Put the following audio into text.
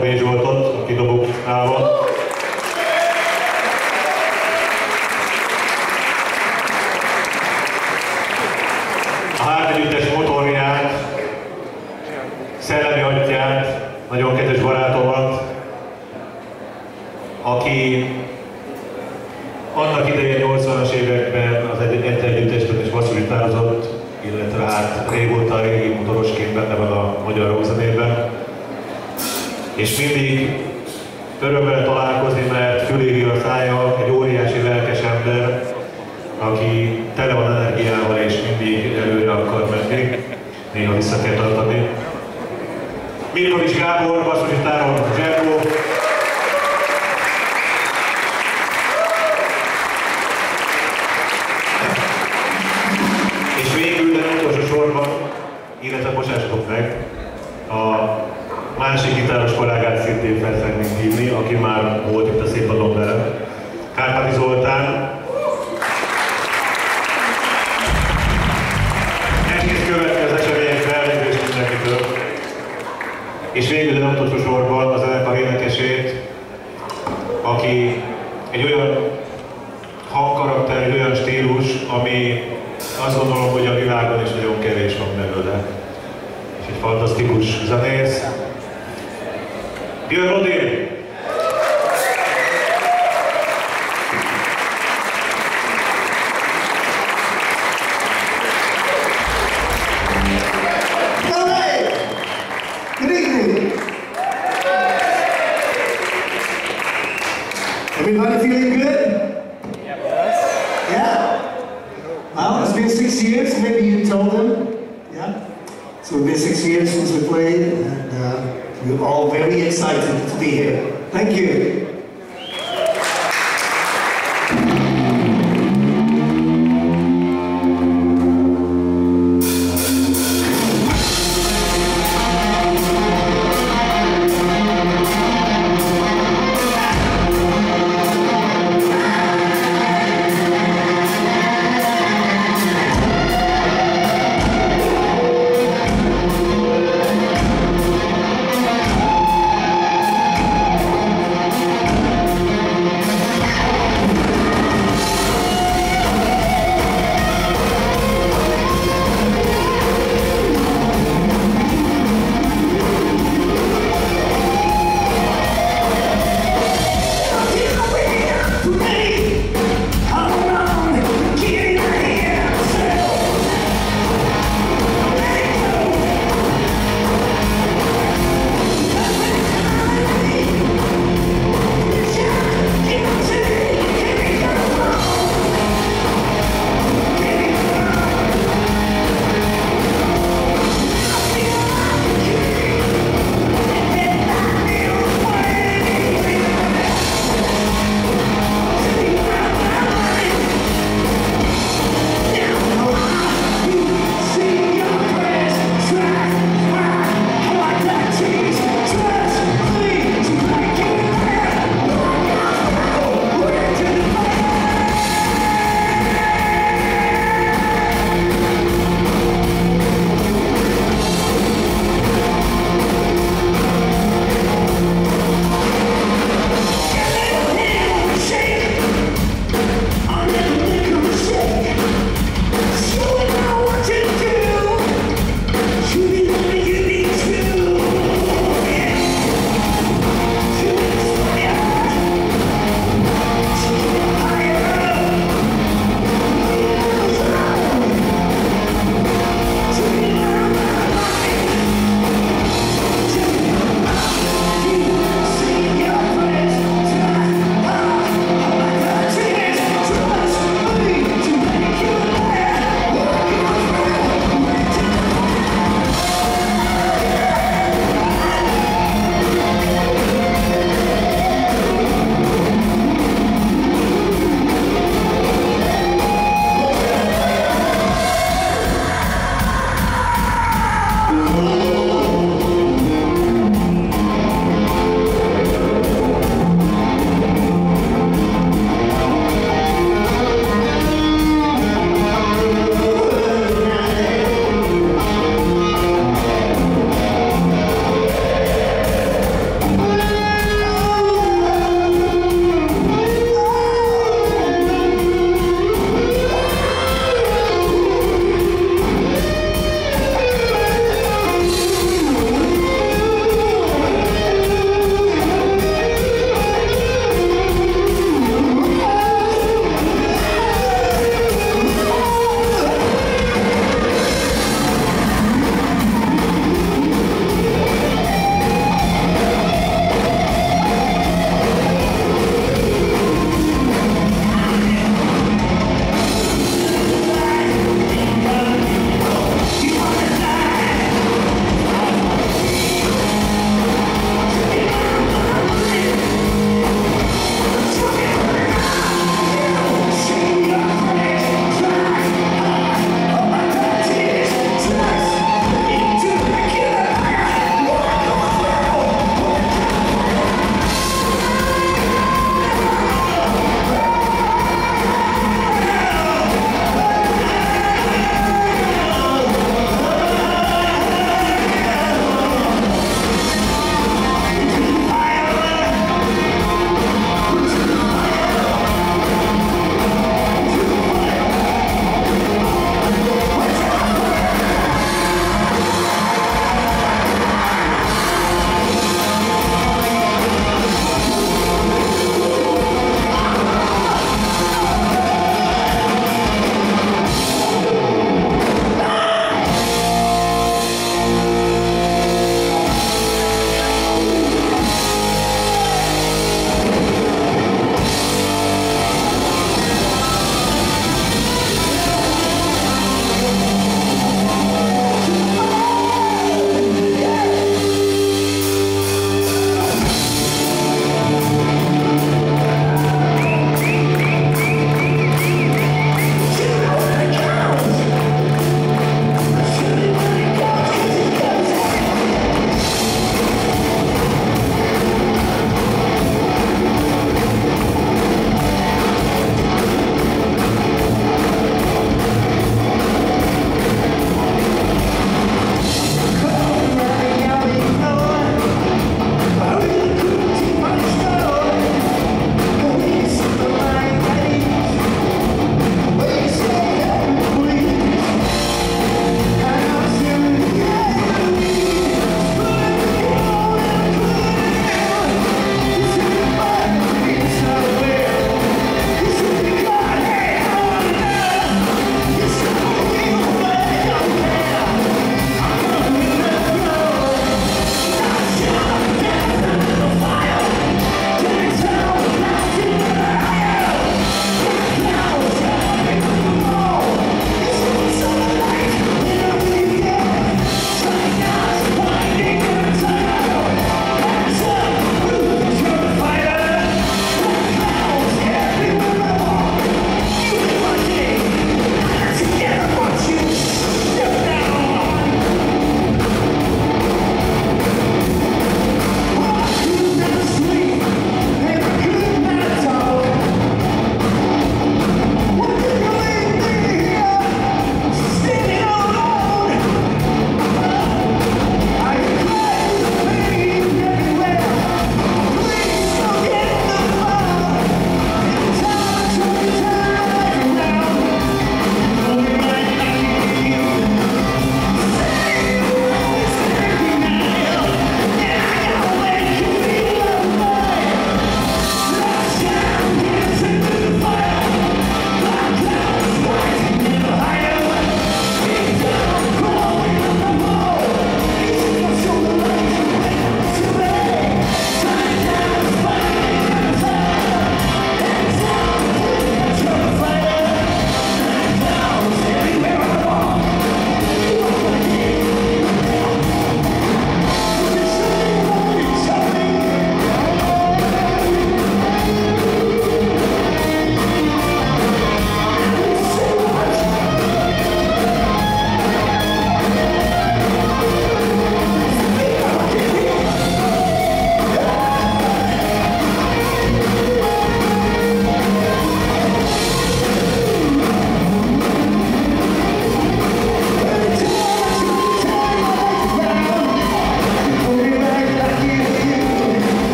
Zsoltot, aki dobóknál van. A Hártegyüttes motorját, szellemi atyát, nagyon kedves barátomat, aki annak idején 80-as években az együttesben is basszusgitározott, illetve hát régóta régi motorosként benne van a magyar rockzenében. És mindig örömmel találkozni, mert füléri a szája, egy óriási lelkes ember, aki tele van energiával és mindig előre akar menni, néha vissza kell tartani. Mirkovics Gábor, basszusgitáron Zsergó. És végül, de utolsó sorban, illetve bocsássatok meg, a másik gitáros kollégát szintén fel szeretnénk hívni, aki már volt itt a színpadon velem, Kárpáti Zoltán. Elkész következő eseményekben elnézést mindenkitől. És végül, de nem utolsó sorban a zenekar énekesét, aki egy olyan hangkarakter, egy olyan stílus, ami azt gondolom, hogy a világon is nagyon kevés van belőle. És egy fantasztikus zenész. Jön Rodi! Everybody feeling good? Yes. Yeah? Well, it's been 6 years, maybe you told them. Yeah? So it's been 6 years since we played, and we're all very excited to be here. Thank you.